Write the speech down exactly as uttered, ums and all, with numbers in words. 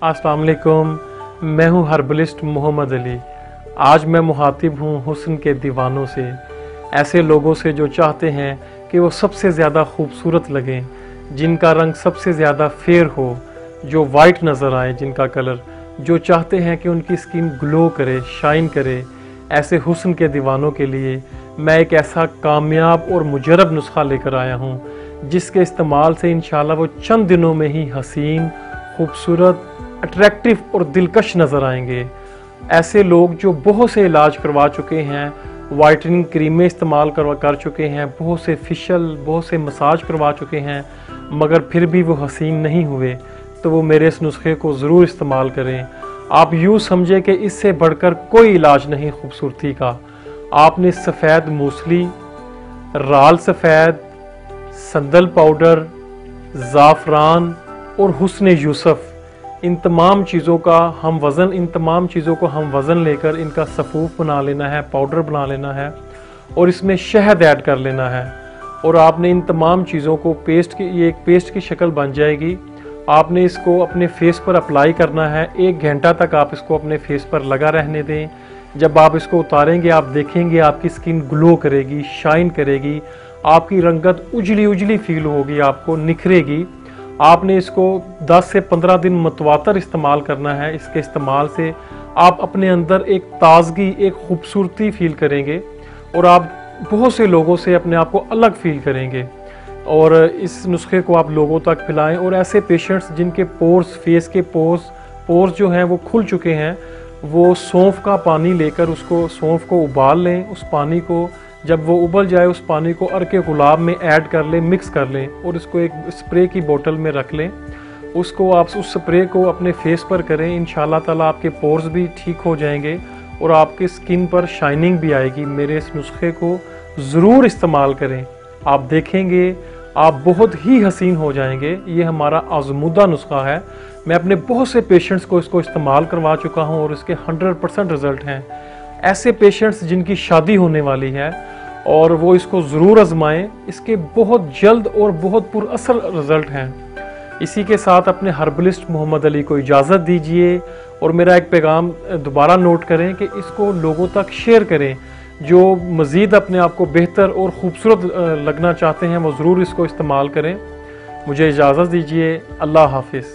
अस्सलाम वालेकुम, मैं हूं हर्बलिस्ट मोहम्मद अली। आज मैं मुखातिब हूं हुस्न के दीवानों से, ऐसे लोगों से जो चाहते हैं कि वो सबसे ज़्यादा खूबसूरत लगें, जिनका रंग सबसे ज़्यादा फेयर हो, जो वाइट नज़र आए जिनका कलर, जो चाहते हैं कि उनकी स्किन ग्लो करे, शाइन करे। ऐसे हुस्न के दीवानों के लिए मैं एक ऐसा कामयाब और मुजरब नुस्खा लेकर आया हूँ, जिसके इस्तेमाल से इंशाल्लाह वो चंद दिनों में ही हसीन, खूबसूरत, अट्रैक्टिव और दिलकश नज़र आएंगे। ऐसे लोग जो बहुत से इलाज करवा चुके हैं, वाइटनिंग क्रीमें इस्तेमाल करवा कर चुके हैं, बहुत से फेशियल, बहुत से मसाज करवा चुके हैं, मगर फिर भी वो हसीन नहीं हुए, तो वो मेरे इस नुस्खे को ज़रूर इस्तेमाल करें। आप यूँ समझे कि इससे बढ़कर कोई इलाज नहीं खूबसूरती का। आपने सफ़ेद मूसली, राल सफ़ेद, संदल पाउडर, ज़ाफ़रान और हुस्न यूसुफ, इन तमाम चीज़ों का हम वज़न इन तमाम चीज़ों को हम वज़न लेकर इनका सफ़ूफ बना लेना है, पाउडर बना लेना है और इसमें शहद ऐड कर लेना है। और आपने इन तमाम चीज़ों को पेस्ट की, ये एक पेस्ट की शक्ल बन जाएगी। आपने इसको अपने फेस पर अप्लाई करना है। एक घंटा तक आप इसको अपने फेस पर लगा रहने दें। जब आप इसको उतारेंगे आप देखेंगे आपकी स्किन ग्लो करेगी, शाइन करेगी, आपकी रंगत उजली उजली फील होगी, आपको निखरेगी। आपने इसको दस से पंद्रह दिन मुतवातर इस्तेमाल करना है। इसके इस्तेमाल से आप अपने अंदर एक ताजगी, एक खूबसूरती फील करेंगे और आप बहुत से लोगों से अपने आप को अलग फील करेंगे। और इस नुस्खे को आप लोगों तक पिलाएं। और ऐसे पेशेंट्स जिनके पोर्स, फेस के पोर्स पोर्स जो हैं वो खुल चुके हैं, वो सौंफ का पानी लेकर उसको सौंफ को उबाल लें। उस पानी को जब वो उबल जाए उस पानी को अर्के गुलाब में ऐड कर लें, मिक्स कर लें और इसको एक स्प्रे की बोतल में रख लें। उसको आप उस स्प्रे को अपने फेस पर करें। इंशाल्लाह ताला आपके पोर्स भी ठीक हो जाएंगे और आपकी स्किन पर शाइनिंग भी आएगी। मेरे इस नुस्खे को ज़रूर इस्तेमाल करें, आप देखेंगे आप बहुत ही हसीन हो जाएंगे। ये हमारा आज़मूदा नुस्खा है। मैं अपने बहुत से पेशेंट्स को इसको इस्तेमाल करवा चुका हूँ और इसके हंड्रेड परसेंट रिज़ल्ट हैं। ऐसे पेशेंट्स जिनकी शादी होने वाली है और वो इसको ज़रूर आजमाएं, इसके बहुत जल्द और बहुत पुरअसर रिज़ल्ट हैं। इसी के साथ अपने हर्बलिस्ट मोहम्मद अली को इजाज़त दीजिए और मेरा एक पैगाम दोबारा नोट करें कि इसको लोगों तक शेयर करें। जो मज़ीद अपने आप को बेहतर और ख़ूबसूरत लगना चाहते हैं वो ज़रूर इसको इस्तेमाल करें। मुझे इजाज़त दीजिए। अल्लाह हाफिज़।